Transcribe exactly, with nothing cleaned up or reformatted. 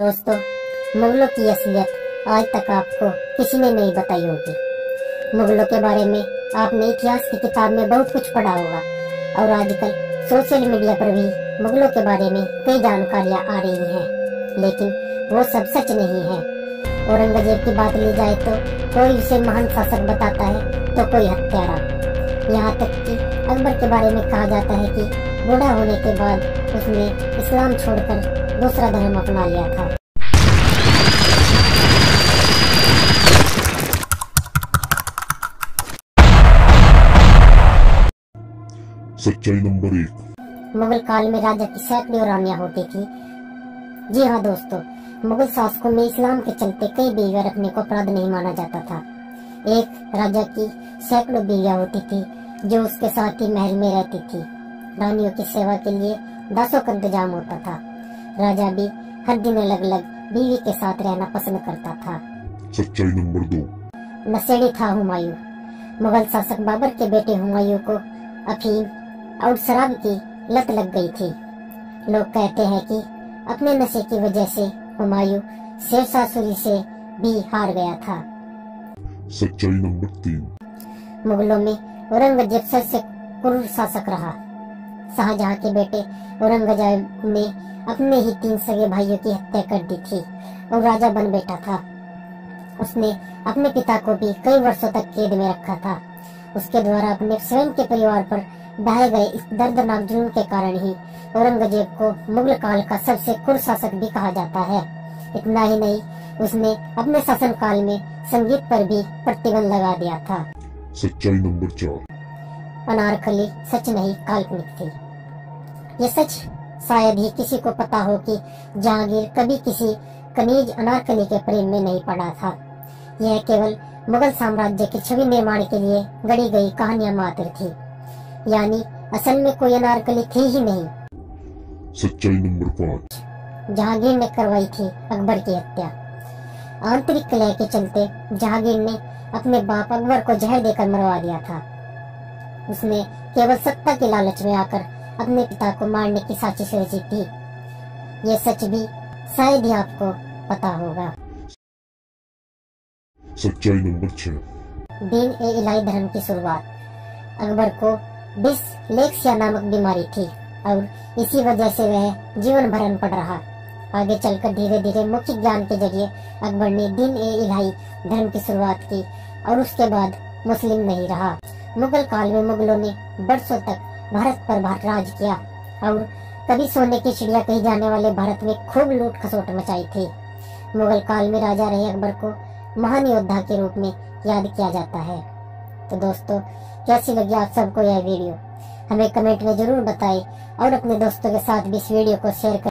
दोस्तों, मुगलों की असलियत आज तक आपको किसी ने नहीं बताई होगी। मुगलों के बारे में आपने इतिहास की किताब में बहुत कुछ पढ़ा होगा और आजकल सोशल मीडिया पर भी मुगलों के बारे में कई जानकारियां आ रही हैं, लेकिन वो सब सच नहीं है। औरंगजेब की बात ली जाए तो कोई उसे महान शासक बताता है तो कोई हत्यारा। यहाँ तक कि अकबर के बारे में कहा जाता है कि बूढ़ा होने के बाद उसने इस्लाम छोड़कर दूसरा धर्म अपना लिया था। सच्चाई नंबर एक। मुगल काल में राजा की सैकड़ों रानियां होती थी। जी हाँ दोस्तों, मुगल शासकों में इस्लाम के चलते कई बीवियां रखने को अपराध नहीं माना जाता था। एक राजा की सैकड़ों बीवियां होती थी जो उसके साथ ही महल में रहती थी। रानियों की सेवा के लिए दासों का इंतजाम होता था। राजा भी हर दिन अलग अलग बीवी के साथ रहना पसंद करता था। सच्चाई नंबर दो। नशेड़ी था हुमायूं। मुगल शासक बाबर के बेटे हुमायूं को अफीम और शराब की लत लग गई थी। लोग कहते हैं कि अपने नशे की वजह से हुमायूं शेरशाह सूरी से भी हार गया था। सच्चाई नंबर तीन। मुगलों में औरंगजेब सबसे क्रूर शासक रहा। शाहजहां के बेटे औरंगजेब ने अपने ही तीन सगे भाइयों की हत्या कर दी थी और राजा बन बैठा था। उसने अपने पिता को भी कई वर्षों तक कैद में रखा था। उसके द्वारा अपने स्वयं के परिवार पर ढाए गए इस दर्दनाक जुल्म के कारण ही औरंगजेब को मुगल काल का सबसे क्रूर शासक भी कहा जाता है। इतना ही नहीं, उसने अपने शासन काल में संगीत पर भी प्रतिबंध लगा दिया था। सच्चाई नंबर चार। अनारकली सच नहीं काल्पनिक थी। ये सच शायद ही किसी को पता हो कि जहांगीर कभी किसी कनीज अनारकली के प्रेम में नहीं पड़ा था। यह केवल मुगल साम्राज्य की छवि निर्माण के लिए गढ़ी गई कहानियां मात्र थी, यानी असल में कोई अनारकली थी ही नहीं। सच्चाई नंबर पाँच। जहांगीर ने करवाई थी अकबर की हत्या। आंतरिक कलह के चलते जहांगीर ने अपने बाप अकबर को जहर देकर मरवा दिया था। उसने केवल सत्ता के लालच में आकर अपने पिता को मारने की साजिश रची थी। ये सच भी शायद ही आपको पता होगा। सच्चाई नंबर छह। दीन ए इलाही धर्म की शुरुआत। अकबर को डिसलेक्सिया नामक बीमारी थी और इसी वजह से वह जीवन भर अनपढ़ रहा। आगे चलकर धीरे धीरे मौखिक ज्ञान के जरिए अकबर ने दीन ए इलाही धर्म की शुरुआत की और उसके बाद मुस्लिम नहीं रहा। मुगल काल में मुगलों ने बरसों तक भारत पर राज किया और कभी सोने की चिड़िया कही जाने वाले भारत में खूब लूट खसोट मचाई थी। मुगल काल में राजा रहे अकबर को महान योद्धा के रूप में याद किया जाता है। तो दोस्तों, कैसी लगी आप सबको यह वीडियो? हमें कमेंट में जरूर बताएं और अपने दोस्तों के साथ भी इस वीडियो को शेयर करें।